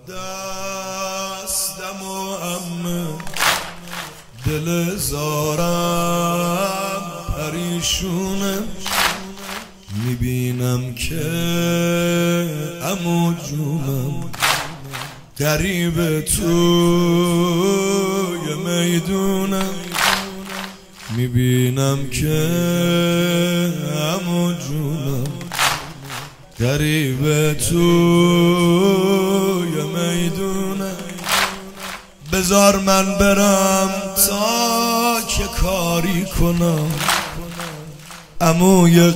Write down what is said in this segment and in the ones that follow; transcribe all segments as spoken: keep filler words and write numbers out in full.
دستم و عمه دل زارم پریشونه، میبینم که عمو جونم غریب توی میدونم، میبینم که عمو جونم غریب توی میدونم. بذار من برم تا که کاری کنم، عموی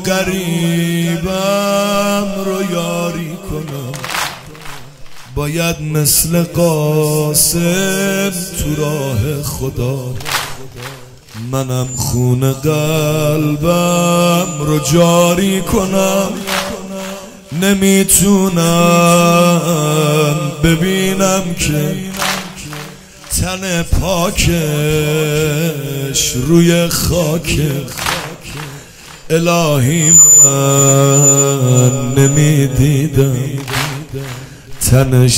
غریبم رو یاری کنم. باید مثل قاسم تو راه خدا منم خون قلبم رو جاری کنم. نمیتونم ببینم که تن پاکش روی خاک، الهی من نمیدیدم تنش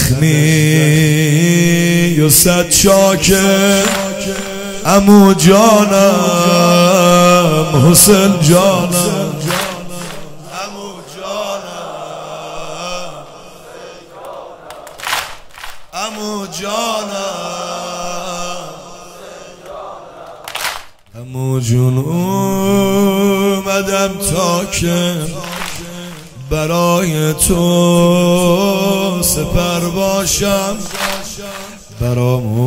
زخمی و صد چاکه. عمو جانم حسین جانم، عمو جانم، عمو جانم، عمو جون اومدم تا که برای تو سپر باشم. برام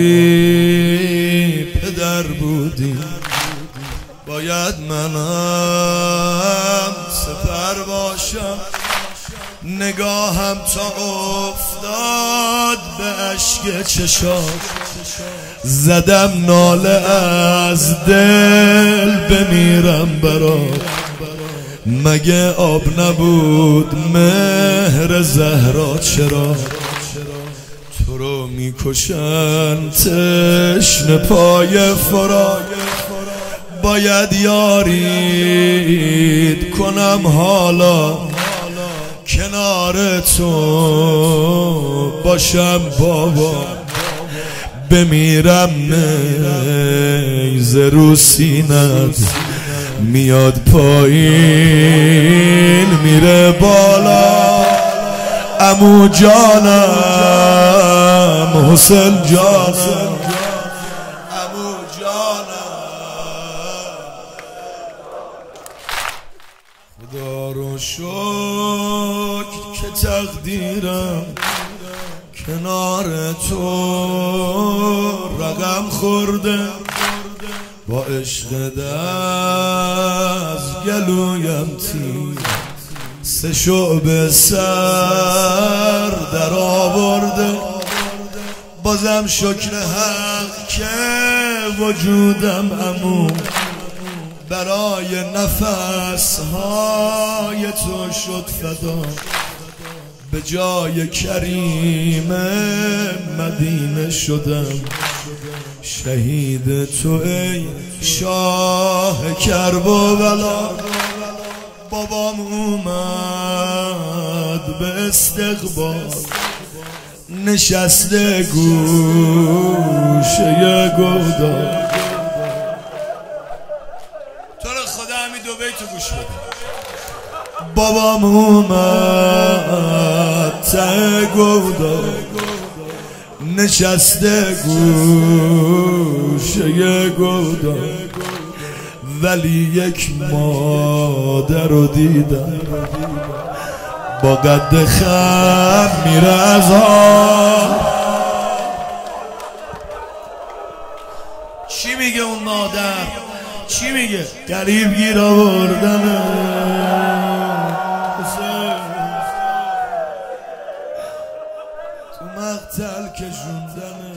عمری پدر بودی، باید منم سپر باشم. نگاهم تا افتاد به اشک چشات، زدم ناله از دل بمیرم برات. مگه آب نبود مهر زهرا؟ چرا تو رو میکشن تشنه پای فرات؟ باید یارید کنم حالا، کنار تو باشم بابا. بمیرم نیزه رو سینت میاد پایین میره بالا. عمو جانم حسین جانم، عمو جانم، خدا رو شکر که تقدیرم کنار تو رقم خورده. با عشق دست گلویم تیر سه شعبه سر در آورده. بازم شکر حق که وجودم عمو برای نفس های تو شد فدا. به جای کریم مدینه شدم شهید تو ای شاه کرب و بلا. بابام اومد به استقبال نشسته گوشه گودال. تو رو خدا همین دو بیتو گوش بده. بابام اومد ته گودال نشسته گوشه گودال، ولی یک مادر رو دیدم با قد خم میره از ها. چی میگه اون مادر؟ چی میگه؟ قریب گیر آوردنه تو مقتل کشوندنه.